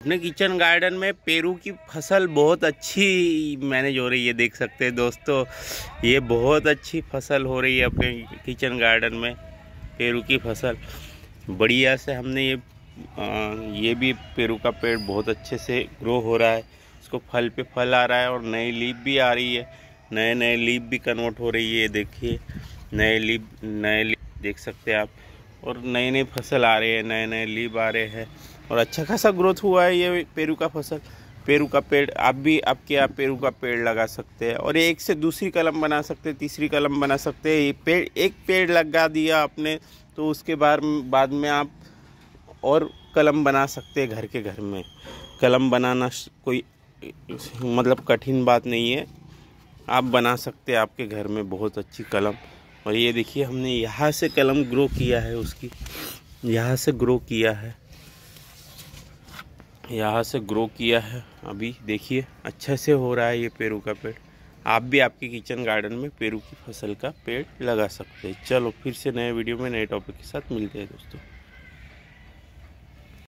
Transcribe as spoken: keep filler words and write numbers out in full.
अपने kitchen garden में Peru की फसल बहुत अच्छी मैनेज हो रही है। देख सकते हैं दोस्तों, ये बहुत अच्छी फसल हो रही है अपने किचन गार्डन में। पेरू की फसल बढ़िया से हमने ये आ, ये भी पेरू का पेड़ बहुत अच्छे से ग्रो हो रहा है। इसको फल पे फल आ रहा है और नई लीफ भी आ रही है। नए नए लीफ भी कन्वर्ट हो रही है। देखिए नए लीफ नए लीफ देख सकते हैं आप, और नए नए फसल आ रहे हैं, नए नए लीफ आ रहे हैं और अच्छा खासा ग्रोथ हुआ है ये पेरू का फसल। पेरू का पेड़ आप भी आपके आप पेरू का पेड़ लगा सकते हैं और एक से दूसरी कलम बना सकते हैं, तीसरी कलम बना सकते हैं। ये पेड़ एक पेड़ लगा दिया आपने तो उसके बाद बाद में आप और कलम बना सकते हैं। घर के घर में कलम बनाना कोई मतलब कठिन बात नहीं है, आप बना सकते हैं आपके घर में बहुत अच्छी कलम। और ये देखिए हमने यहाँ से कलम ग्रो किया है, उसकी यहाँ से ग्रो किया है, यहाँ से ग्रो किया है। अभी देखिए अच्छे से हो रहा है ये पेरू का पेड़। आप भी आपके किचन गार्डन में पेरू की फसल का पेड़ लगा सकते हैं। चलो फिर से नए वीडियो में नए टॉपिक के साथ मिलते हैं दोस्तों।